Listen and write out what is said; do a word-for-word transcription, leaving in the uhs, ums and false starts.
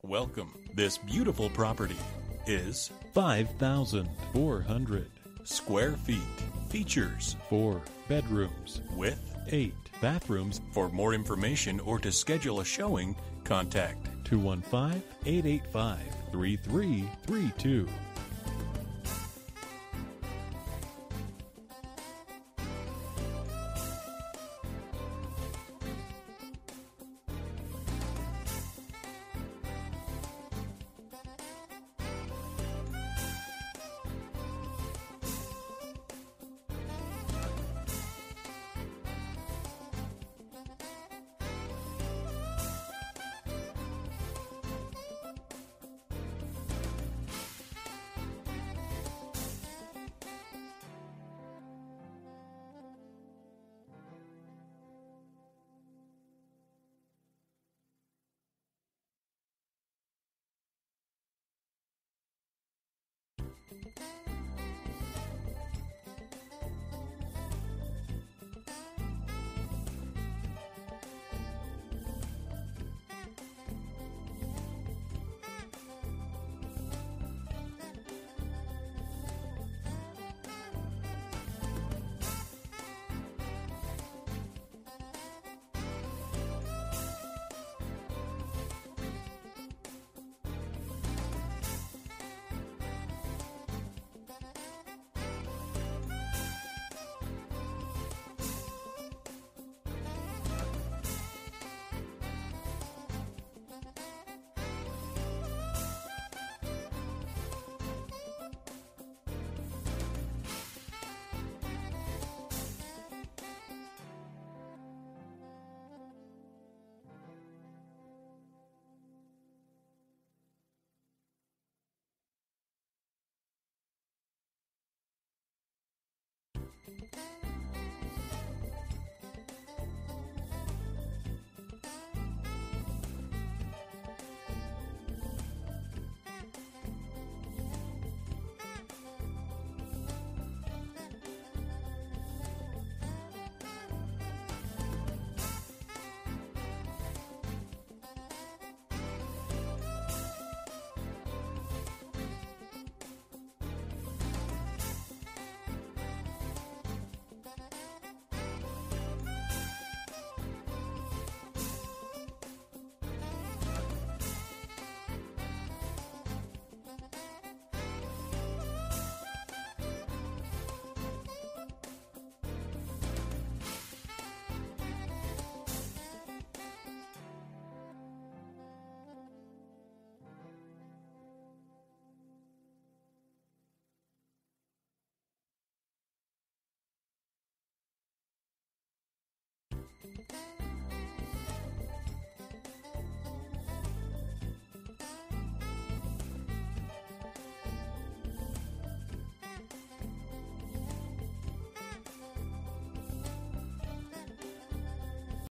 Welcome. This beautiful property is five thousand four hundred square feet. Features four bedrooms with eight bathrooms. For more information or to schedule a showing, contact two one five, eight eight five, three three three two.